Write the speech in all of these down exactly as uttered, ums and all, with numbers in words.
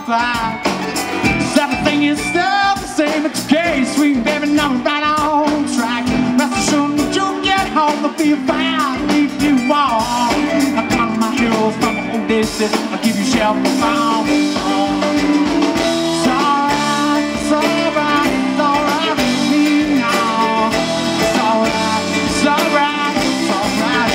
back. Everything is still the same, it's okay, sweet baby, now we're right on track. Rest assured that you'll get home, there'll be a fire, leave you warm. I count my heroes from my old days, I'll give you shelter from. It's alright, it's alright, it's alright with me now. It's alright, it's alright, it's alright.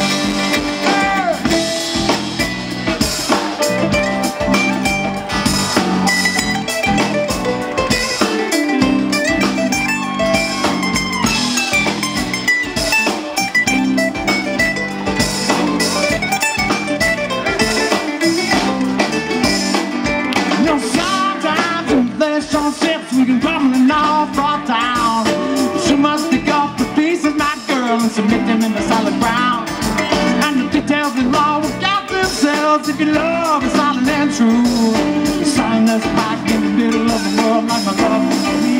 We can tumbling off our town. So must pick up the pieces, my girl, and submit them in the solid ground. And the details in law will count themselves if your love is solid and true. You sign us back in the middle of the world like my love for me.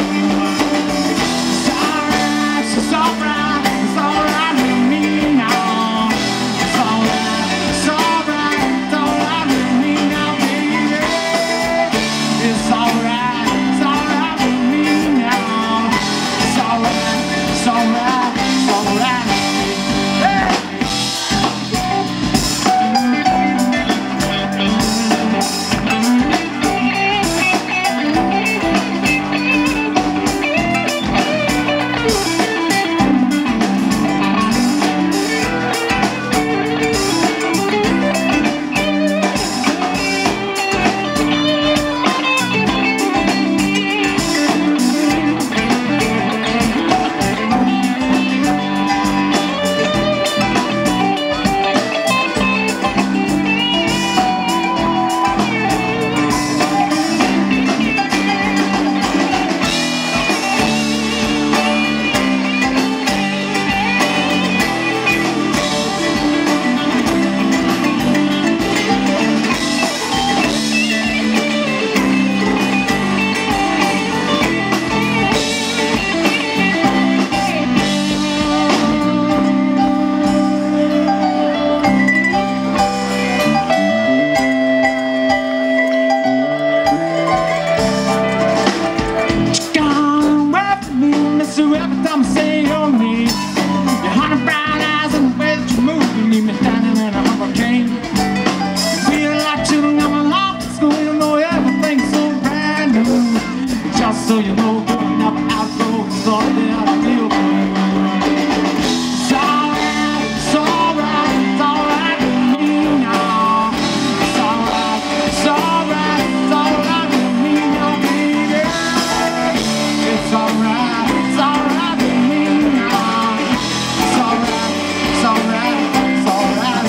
It's alright, it's alright, it's alright with me now. It's alright, it's alright, it's alright with me now, baby. It's alright. It's alright, it's alright. Hey! So you know, going up outdoors, all that I feel. It's alright, it's alright, it's alright with me now. It's alright, it's alright, it's alright with me now, baby. It's alright, it's alright with me now. It's alright, it's alright, it's alright.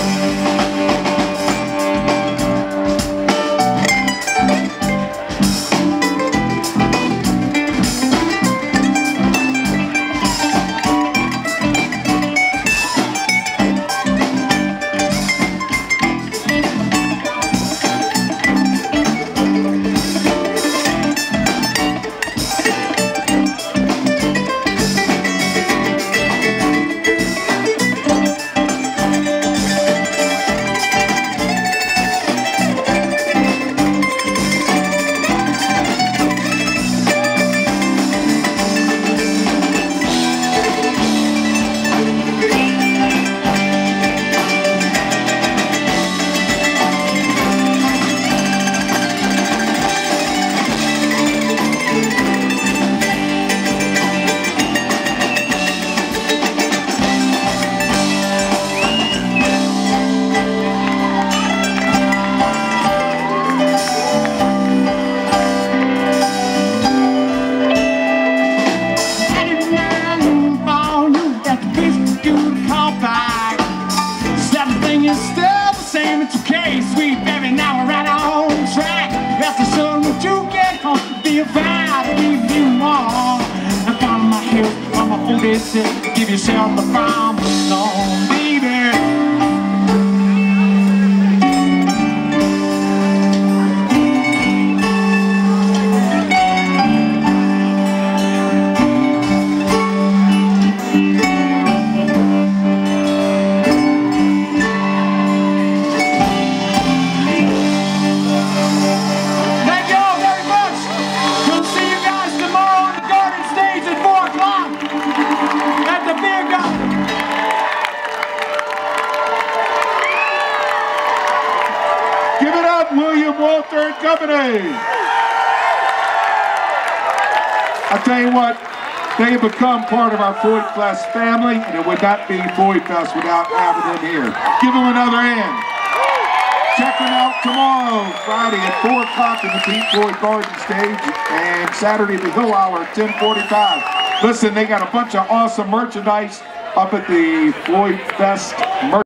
Give yourself the promise, no, baby. Walter and Company. I tell you what, they have become part of our Floyd Fest family, and it would not be Floyd Fest without having them here. Give them another hand. Check them out tomorrow, Friday at four o'clock in the Pete Floyd Garden stage, and Saturday the Hill Hour at ten forty-five. Listen, they got a bunch of awesome merchandise up at the Floyd Fest merch.